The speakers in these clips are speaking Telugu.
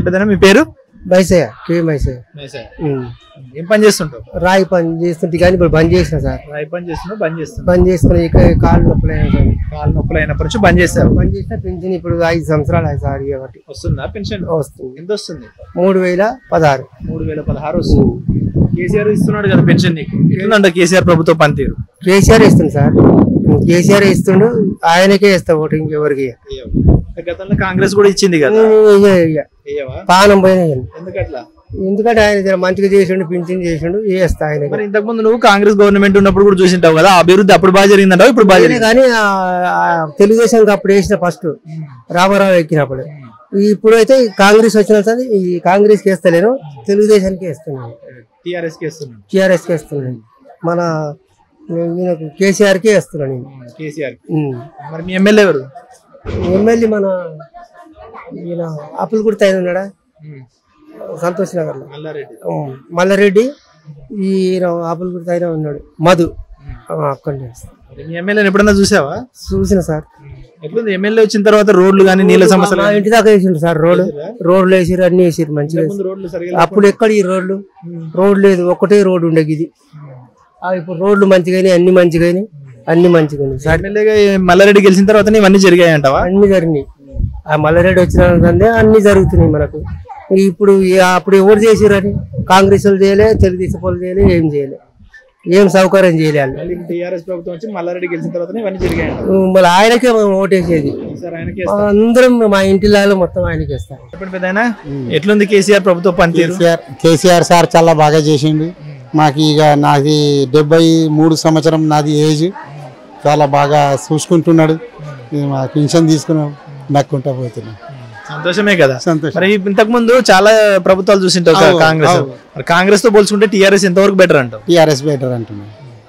పెద్దనా మీ పేరు? బైసయ్య కే బైసయ్య. ఏం పని చేస్తుంటావు? రాయి పని చేస్తుంటే కానీ ఇప్పుడు బంద్ చేసిన సార్. రాయి పని చేస్తున్నావు, బంద్ చేసుకుని కాళ్ళు నొప్పులు అయినప్పటి నుంచి బంద్ చేస్తారు. బంద్ చేసిన పెన్షన్ ఇప్పుడు 5 సంవత్సరాలు అయ్యి సార్. కాబట్టి వస్తుందా పెన్షన్? వస్తుంది. ఎంత వస్తుంది? 3016. 3016 వస్తుంది. కేసీఆర్ ఇస్తున్నాడు కదా పెన్షన్. నీకు ఎట్లుందంట కేసీఆర్ ప్రభుత్వ పనితీరు? కేసీఆర్ ఇస్తుంది సార్. కేసీఆర్ ఇస్తుండు, ఆయనకే ఇస్తా ఓటు, ఇంకెవరికి. గతంలో కాంగ్రెస్ కూడా ఇచ్చింది కదా. పానం పోయినా ఎందుకట్లా? ఎందుకంటే ఆయన మంచిగా చేసిండు, పింఛన్ చేసిండు, వేస్తా ఆయన. మరి ఇంతకు ముందు నువ్వు కాంగ్రెస్ గవర్నమెంట్ ఉన్నప్పుడు కూడా చూసింటావు కదా, అభివృద్ధి అప్పుడు బాగా జరిగిందంటావు, ఇప్పుడు బాగా జరిగింది. కానీ తెలుగుదేశం అప్పుడు వేసిన ఫస్ట్ రామారావు ఎక్కినప్పుడు. ఇప్పుడు అయితే కాంగ్రెస్ వచ్చిన సార్ ఈ కాంగ్రెస్ కి వేస్తలేను, తెలుగుదేశానికి వేస్తున్నాను, టిఆర్ఎస్ కి వేస్తున్నాను. మన కేసీఆర్ కే వేస్తున్నాను. మరి మీ ఎమ్మెల్యే ఎవరు? ఎమ్మెల్యే మన ఈయన అప్పులు కూడా తైన ఉన్నాడా, సంతోష్ నగర్ లో మల్లారెడ్డి. ఈయన అప్పులు కూడా తైన ఉన్నాడు, మధు. అక్కడ ఎమ్మెల్యేని ఎప్పుడన్నా చూసావా? చూసిన సార్. ఎట్లుంది ఎమ్మెల్యే వచ్చిన తర్వాత? రోడ్లు కానీ నీళ్ళ సమస్యలు? ఇంటి దాకా వేసిండు సార్. రోడ్లు వేసిరు, అన్ని వేసిరు మంచిగా. అప్పుడు ఎక్కడ ఈ రోడ్లు లేదు, ఒక్కటే రోడ్డు ఉండేది ఇది. ఇప్పుడు రోడ్లు మంచిగానే, అన్ని మంచిగానే, అన్ని మంచిగానే సార్. ఎమ్మెల్యేగా మల్లారెడ్డి గెలిచిన తర్వాత ఇవన్నీ జరిగాయి అంటావా? అన్ని జరిగినాయి. ఆ మల్లారెడ్డి వచ్చిన అన్ని జరుగుతున్నాయి మనకు. ఇప్పుడు అప్పుడు ఎవరు చేసిరు అని? కాంగ్రెస్ వాళ్ళు చేయలే, తెలుగుదేశం వాళ్ళు చేయలే, ఏం చేయలే, ఏం సౌకర్యం చేయలేదు. టీఆర్ఎస్ ప్రభుత్వం వచ్చి మల్లారెడ్డి గెలిచిన తర్వాత ఇవన్నీ జరిగాయి. మళ్ళీ ఆయనకే మనం ఓటేసేది. అందరం మా ఇంటిలో మొత్తం ఆయనకి వేస్తారు. ఎట్లుంది కేసీఆర్ ప్రభుత్వ పనితీరు? కేసీఆర్ సార్ చాలా బాగా చేసిండు. మాకు ఇక నాది 73 సంవత్సరం నాది ఏజ్. చాలా బాగా చూసుకుంటున్నాడు. మా పెన్షన్ తీసుకున్నాం, నక్కుంటా పోతున్నాం. సంతోషమే కదా. మరి ఇంతకు ముందు చాలా ప్రభుత్వాలు చూసింటావు కాంగ్రెస్. కాంగ్రెస్ తో పోల్చుకుంటే టీఆర్ఎస్ ఎంతవరకు బెటర్ అంటావు? టీఆర్ఎస్ బెటర్ అంటున్నాను.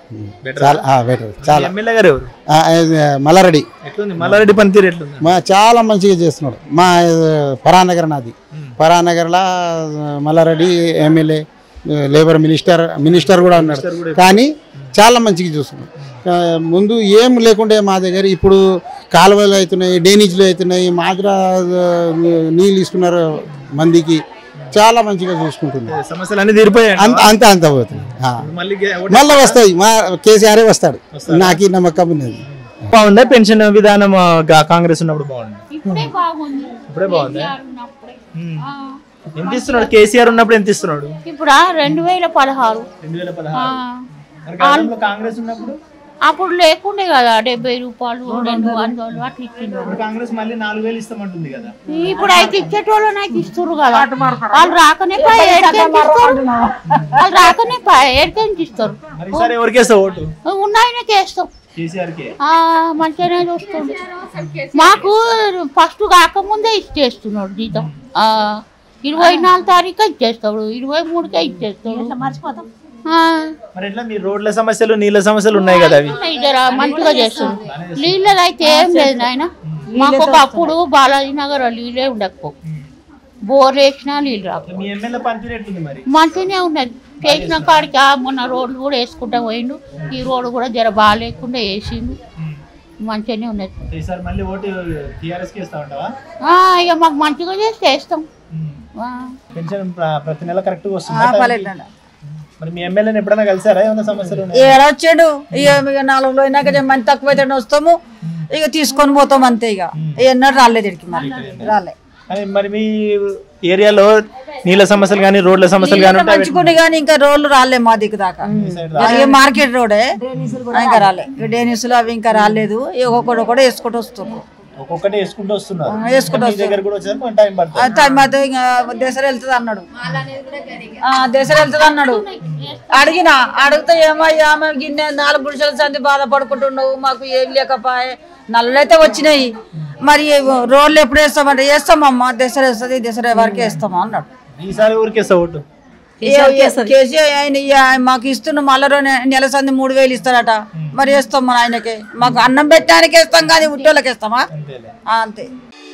ఎమ్మెల్యే గారు ఎవరు? మల్లారెడ్డి. ఎట్లుంది మల్లారెడ్డి పనితీరు? ఎట్లుంది? చాలా మంచిగా చేస్తున్నాడు. మా పరానగర్ నాది. పరానగర్లో మల్లారెడ్డి ఎమ్మెల్యే, లేబర్ మినిస్టర్ కూడా ఉన్నాడు. కానీ చాలా మంచిగా చూస్తున్నాడు. ముందు ఏం లేకుండే మా దగ్గర. ఇప్పుడు కాలువలు అవుతున్నాయి, డ్రైనేజీలు అవుతున్నాయి, మాదిరా నీళ్ళు ఇస్తున్నారు మందికి. చాలా మంచిగా చూసుకుంటున్నారు. సమస్యలు అన్ని తీరిపోయాయి. అంత పోతుంది. మళ్ళీ వస్తాయి. మా కేసీఆర్ వస్తాడు, నాకు నమ్మకం ఉన్నది. బాగుందా పెన్షన్ విధానం? కాంగ్రెస్ ఉన్నప్పుడు బాగుంది, ఇప్పుడే బాగుంది. ఎంత ఇస్తున్నాడు కేసీఆర్ ఉన్నప్పుడు? ఎంత ఇస్తున్నాడు ఇప్పుడు? 2016. కాంగ్రెస్ ఉన్నప్పుడు అప్పుడు లేకుండే కదా 70 రూపాయలు 200 అట్లా ఇచ్చిండ్రు. కాంగ్రెస్ మళ్ళీ 4000 ఇస్తామంటుంది కదా. ఇప్పుడు అయితే ఇచ్చేటోళ్ళని అయితే ఇస్తారు కదా. వాళ్ళు రాకనే ఇస్తారు. ఉన్నాయనకే ఇస్తాం. మంచిగానే చూస్తుంది. మాకు ఫస్ట్ కాకముందే ఇచ్చేస్తున్నాడు జీతం. 24 తారీఖు ఇచ్చేస్తాడు, 23కే ఇచ్చేస్తాడు. మర్చిపోతాం. మరి ఎట్లా మీ రోడ్ల సమస్యలు, నీళ్ళ సమస్యలు ఉన్నాయి కదా, అవి మంచిగా చేస్తుంది. నీళ్ళది అయితే ఏం లేదు నాయన. మాకు ఒకప్పుడు బాలాజీ నగర్ నీళ్ళే ఉండకపో, బోర్ వేసినా నీళ్ళు రాకు. మంచిగానే ఉన్నది. చేసిన కాడికి మొన్న రోడ్లు కూడా వేసుకుంటా పోయిండు. ఈ రోడ్డు కూడా జర బాగాలేకుండా వేసిండు. మంచిగానే ఉన్నది. ఇక మాకు మంచిగా చేస్తే వేస్తాం. ప్రతి నెల కరెక్ట్ గా వస్తుంది. మరి మీ ఎమ్మెల్యేని ఎప్పుడైనా కలిసారా? ఏమైనా సమస్యలు? ఏడొచ్చాడు. ఇక 4 రోజులు అయినాక మంచి తక్కువైతే వస్తాము, ఇక తీసుకొని పోతాం అంతే. ఇక ఎన్నడూ రాలేదు ఇక్కడికి, రాలే. మరి మీ ఏరియాలో నీళ్ళ సమస్యలు కానీ, రోడ్ల సమస్యలు కానీ మంచుకుంటే కానీ ఇంకా రోడ్లు రాలే మా దిక్కు దాకా. మార్కెట్ రోడే ఇంకా రాలే. డేనిసులు అవి ఇంకా రాలేదు. ఒక్కొక్కటి కూడా వేసుకుంటూ వస్తున్నాం. ఒక్కొక్కటి వేసుకుంటూ వస్తున్నారు. దసరా వెళ్తుంది అన్నాడు. దసరా వెళ్తుంది అన్నాడు. అడిగితే ఏమయ్యా మేము గిన్నె 4 గుడిసెల సంది బాధపడుకుంటున్నావు, మాకు ఏం లేకపోయే. నల్లైతే వచ్చినాయి. మరి రోడ్లు ఎప్పుడు వేస్తామంటే వేస్తామమ్మా, దసరా వేస్తుంది, దసరా వరకే వేస్తామా అన్నాడు. ఈసారి ఊరికేస్తా ఓటు. కేసీఆర్ ఆయన మాకు ఇస్తున్న మళ్ళీ నెల సంది 3000 ఇస్తారట. మరి వేస్తాం మన ఆయనకే. మాకు అన్నం పెట్టడానికి వేస్తాం కానీ ఉట్టోళ్ళకి వేస్తామా? అంతే.